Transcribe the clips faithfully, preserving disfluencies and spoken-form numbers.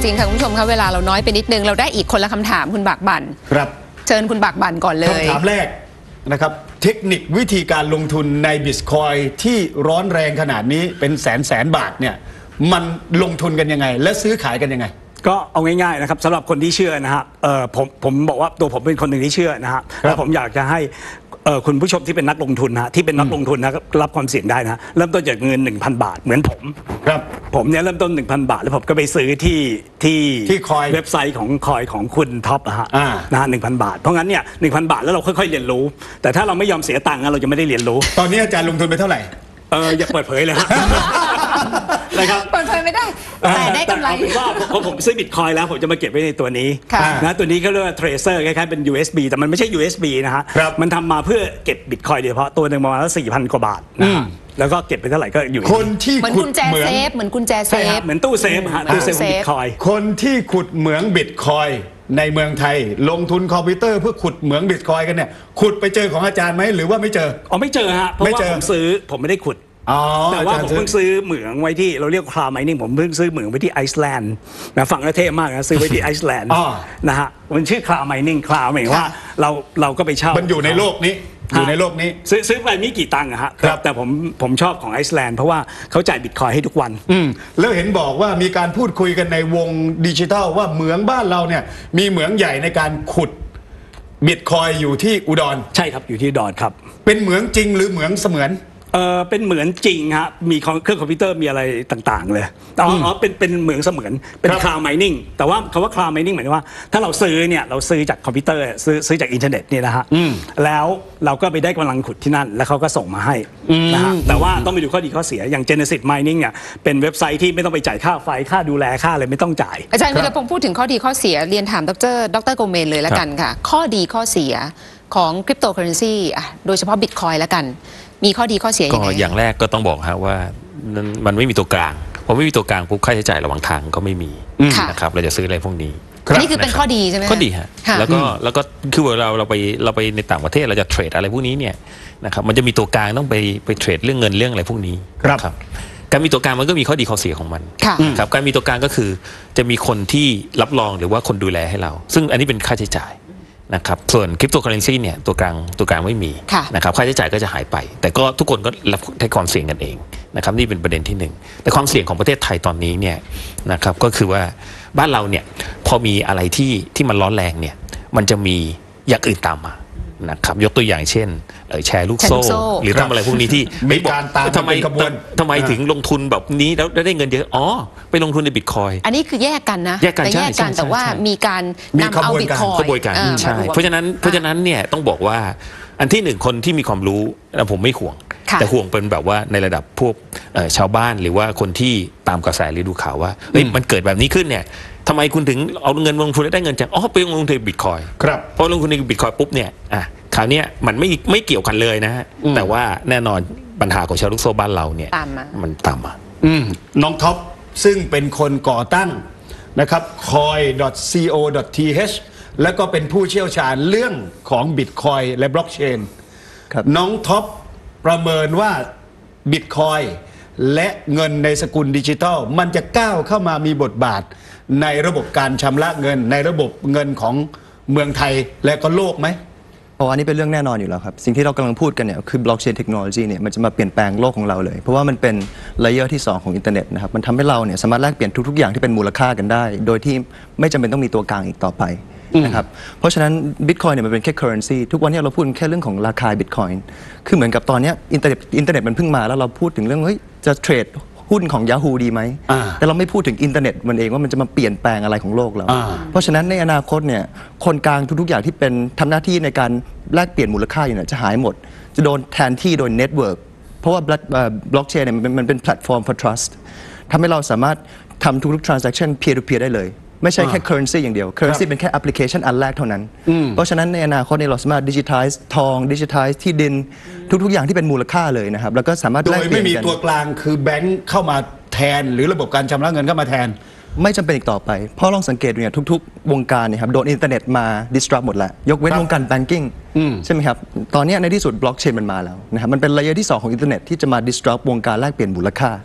ริงๆค่ะคุณผู้ชมคะเวลาเราน้อยไปนิดนึงเราได้อีกคนละคำถามคุณบากบั่นครับเชิญคุณบากบั่นก่อนเลยคำถามแรกนะครับเทคนิควิธีการลงทุนในบิตคอยที่ร้อนแรงขนาดนี้เป็นแสนแสนบาทเนี่ยมันลงทุนกันยังไงและซื้อขายกันยังไงก็เอาง่ายๆนะครับสำหรับคนที่เชื่อนะฮะเออผมผมบอกว่าตัวผมเป็นคนหนึ่งที่เชื่อนะฮะแล้วผมอยากจะให้คุณผู้ชมที่เป็นนักลงทุนนะที่เป็นนักลงทุนนะรับความเสี่ยงได้นะเริ่มต้นจากเงิน หนึ่งพัน บาทเหมือนผมครับผมเนี่ยเริ่มต้น หนึ่งพัน บาทแล้วผมก็ไปซื้อที่ที่ที่คอยเว็บไซต์ของคอยของคุณท็อปนะฮะนะฮะหนึ่งพัน บาทเพราะงั้นเนี่ย หนึ่งพัน บาทแล้วเราค่อยๆเรียนรู้แต่ถ้าเราไม่ยอมเสียตังค์เราจะไม่ได้เรียนรู้ตอนนี้อาจารย์ลงทุนไปเท่าไหร่เอออย่าเปิดเผยเลยฮะนะครับเปิดเผยไม่ได้แต่ได้กำไรผมว่าพอผมซื้อบิตคอยแล้วผมจะมาเก็บไว้ในตัวนี้นะตัวนี้เขาเรียกว่าเทรเซอร์คล้ายๆเป็น ยู เอส บี แต่มันไม่ใช่ ยู เอส บี นะฮะมันทำมาเพื่อเก็บบิตคอยเฉพาะตัวหนึ่งประมาณสี่พันกว่าบาทนะแล้วก็เก็บไปเท่าไหร่ก็อยู่คนที่เหมือนกุญแจเซฟเหมือนกุญแจเซฟเหมือนตู้เซฟฮะตู้เซฟบิตคอยคนที่ขุดเหมืองบิตคอยในเมืองไทยลงทุนคอมพิวเตอร์เพื่อขุดเหมืองบิตคอยกันเนี่ยขุดไปเจอของอาจารย์ไหมหรือว่าไม่เจออ๋อไม่เจอฮะเพราะว่าผมซื้อผมไม่ได้ขุดแต่ว่าผมเพิ่งซื้อเหมืองไว้ที่เราเรียกคลาวด์ไมนิ่งผมเพิ่งซื้อเหมืองไว้ที่ไอซ์แลนด์นะฝั่งเท่มากนะซื้อไว้ที่ไอซ์แลนด์นะฮะมันชื่อคลาวด์ไมนิ่งคลาวด์หมายว่าเราเราก็ไปเช่ามันอยู่ในโลกนี้อยู่ในโลกนี้ซื้อซื้อไปไม่กี่ตังค์อะฮะแต่ผมผมชอบของไอซ์แลนด์เพราะว่าเขาจ่ายบิตคอยให้ทุกวันแล้วเห็นบอกว่ามีการพูดคุยกันในวงดิจิทัลว่าเหมืองบ้านเราเนี่ยมีเหมืองใหญ่ในการขุดบิตคอยอยู่ที่อุดรใช่ครับอยู่ที่อุดรครับเป็นเหมืองจริงหรือเหมืองเสมือนเออเป็นเหมือนจริงฮะมีเครื่องคอมพิวเตอร์มีอะไรต่างๆเลยอ๋ออ๋อเป็นเป็นเหมือนเสมือนเป็นคลาวด์ไมนิ่งแต่ว่าคำว่าคลาวด์ไมนิ่งหมายถึงว่าถ้าเราซื้อเนี่ยเราซื้อจากคอมพิวเตอร์ซื้อซื้อจากอินเทอร์เน็ตเนี่ยนะฮะแล้วเราก็ไปได้กำลังขุดที่นั่นแล้วเขาก็ส่งมาให้นะฮะแต่ว่าต้องไปดูข้อดีข้อเสียอย่าง Genesis Mining เนี่ยเป็นเว็บไซต์ที่ไม่ต้องไปจ่ายค่าไฟค่าดูแลค่าอะไรไม่ต้องจ่ายอาจารย์วีรพงษ์พูดถึงข้อดีข้อเสียเรียนถามดรดรโกเมนเลยแล้วกันค่ะข้อดีข้อเสียของคริปโตเคอเรนซีโดยเฉพาะบิตคอยแล้วกันมีข้อดีข้อเสียยังไงก็อย่างแรกก็ต้องบอกฮะว่ามันไม่มีตัวกลางพอไม่มีตัวกลางปุ๊บค่าใช้จ่ายระหว่างทางก็ไม่มีนะครับเราจะซื้ออะไรพวกนี้นี่คือเป็นข้อดีใช่ไหมข้อดีฮะแล้วก็แล้วก็คือเวลาเราไปเราไปในต่างประเทศเราจะเทรดอะไรพวกนี้เนี่ยนะครับมันจะมีตัวกลางต้องไปไปเทรดเรื่องเงินเรื่องอะไรพวกนี้ครับการมีตัวกลางมันก็มีข้อดีข้อเสียของมันครับการมีตัวกลางก็คือจะมีคนที่รับรองหรือว่าคนดูแลให้เราซึ่งอันนี้เป็นค่าใช้จ่ายนะครับส่วนคริปโตเคอเรนซีเนี่ยตัวกลางตัวกลางไม่มีนะครับค่าใช้จ่ายก็จะหายไปแต่ก็ทุกคนก็รับให้ความเสี่ยงกันเองนะครับนี่เป็นประเด็นที่หนึ่งแต่ความเสี่ยงของประเทศไทยตอนนี้เนี่ยนะครับก็คือว่าบ้านเราเนี่ยพอมีอะไรที่ที่มันร้อนแรงเนี่ยมันจะมีอย่างอื่นตามมานะครับยกตัวอย่างเช่นแชร์ลูกโซ่หรือทำอะไรพวกนี้ที่มีการตามทำไมทำไมถึงลงทุนแบบนี้แล้วได้เงินเยอะอ๋อไปลงทุนในบิตคอยอันนี้คือแยกกันนะแยกกันแยกกันแต่ว่ามีการนำเอาบิตคอยขบวนการใช่เพราะฉะนั้นเพราะฉะนั้นเนี่ยต้องบอกว่าอันที่หนึ่งคนที่มีความรู้ผมไม่ห่วงแต่ห่วงเป็นแบบว่าในระดับพวกชาวบ้านหรือว่าคนที่ตามกระแสหรือดูข่าวว่าเฮ้ยมันเกิดแบบนี้ขึ้นเนี่ยทำไมคุณถึงเอาเงินลงทุนแล้วได้เงินจากอ๋อไปลงทุนในบิตคอยครับพอลงทุนในบิตคอยปุ๊บเนี่ยอ่ะคราวนี้มันไม่ไม่เกี่ยวกันเลยนะฮะแต่ว่าแน่นอนปัญหาของชาวลูกโซ่บ้านเราเนี่ยมันตามมาน้องท็อปซึ่งเป็นคนก่อตั้งนะครับ คอย ดอท ซี โอ ดอท ที เอช แล้วก็เป็นผู้เชี่ยวชาญเรื่องของบิตคอยและบล็อกเชนน้องท็อปประเมินว่าบิตคอยและเงินในสกุลดิจิทัลมันจะก้าวเข้ามามีบทบาทในระบบการชำระเงินในระบบเงินของเมืองไทยและก็โลกไหมอ๋ออันนี้เป็นเรื่องแน่นอนอยู่แล้วครับสิ่งที่เรากำลังพูดกันเนี่ยคือบล็อกเชนเทคโนโลยีเนี่ยมันจะมาเปลี่ยนแปลงโลกของเราเลยเพราะว่ามันเป็นเลเยอร์ที่สองของอินเทอร์เน็ตนะครับมันทำให้เราเนี่ยสามารถแลกเปลี่ยนทุกๆอย่างที่เป็นมูลค่ากันได้โดยที่ไม่จำเป็นต้องมีตัวกลางอีกต่อไปนะครับเพราะฉะนั้นบิตคอยเนี่ยมันเป็นแค่ currency ทุกวันนี้เราพูดแค่เรื่องของราคาบิตคอยคือเหมือนกับตอนนี้อินเทอร์เน็ตอินเทอร์เน็ตมันเพิ่งมาแล้วเราพูดถึงเรื่องเฮ้ยจะเทรดหุ้นของ Yahoo ดีไหมแต่เราไม่พูดถึงอินเทอร์เน็ตมันเองว่ามันจะมาเปลี่ยนแปลงอะไรของโลกเราเพราะฉะนั้นในอนาคตเนี่ยคนกลางทุกๆอย่างที่เป็นทำหน้าที่ในการแลกเปลี่ยนมูลค่าอยู่เนี่ยจะหายหมดจะโดนแทนที่โดยเน็ตเวิร์กเพราะว่าบล็อกเชนเนี่ยมันเป็นแพลตฟอร์ม for trust ทำให้เราสามารถทำทุกๆ transaction peer to peer ได้เลยไม่ใช่แค่ currency อย่างเดียว currency เป็นแค่ application อันแรกเท่านั้นเพราะฉะนั้นในอนาคตเนี่ยเราสามารถ digitize ทอง digitize ที่ดินทุกๆอย่างที่เป็นมูลค่าเลยนะครับแล้วก็สามารถโดยไม่มีตัวกลางคือแบงค์เข้ามาแทนหรือระบบการชำระเงินเข้ามาแทนไม่จำเป็นอีกต่อไปเพราะลองสังเกตดูเนี่ยทุกๆวงการเนี่ยครับโดนอินเทอร์เน็ตมา disrupt หมดแล้วยกเว้นวงการ banking ใช่ไหมครับตอนนี้ในที่สุด blockchain มันมาแล้วนะครับมันเป็นเลเยอร์ที่สองของอินเทอร์เน็ตที่จะมา disrupt วงการแลกเปลี่ยนมูลค่า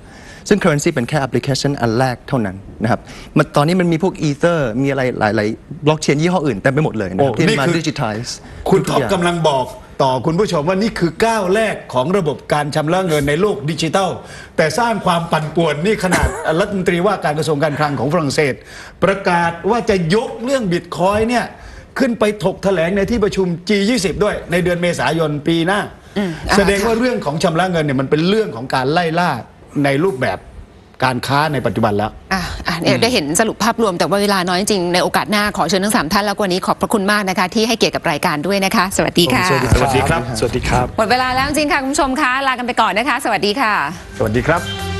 ซึ่ง currency เป็นแค่แอปพลิเคชันอันแรกเท่านั้นนะครับมันตอนนี้มันมีพวก ether มีอะไรหลายๆ blockchain ยี่ห้ออื่นเต็มไปหมดเลยนะครับโอ้ที่นี่มาคือ digitize คุณท็อปทุย่างกำลังบอกต่อคุณผู้ชมว่านี่คือก้าวแรกของระบบการชำระเงินในโลกดิจิทัล แต่สร้างความปั่นป่วนนี่ขนาด รัฐมนตรีว่าการกระทรวงการคลังของฝรั่งเศส ประกาศว่าจะยกเรื่องบิตคอยน์เนี่ยขึ้นไปถกแถลงในที่ประชุม จี ยี่สิบ ด้วยในเดือนเมษายนปีหน้า แสดงว่าเรื่องของชำระเงินเนี่ยมันเป็นเรื่องของการไล่ล่าในรูปแบบการค้าในปัจจุบันแล้วอ่ะอ่ะเนี่ยได้เห็นสรุปภาพรวมแต่ว่าเวลาน้อยจริงในโอกาสหน้าขอเชิญทั้งสามท่านแล้วกว่านี้ขอบพระคุณมากนะคะที่ให้เกียรติกับรายการด้วยนะคะ สวัสดีค่ะสวัสดีครับสวัสดีครับหมดเวลาแล้วจริงค่ะคุณผู้ชมคะลากันไปก่อนนะคะ สวัสดีค่ะสวัสดีครับ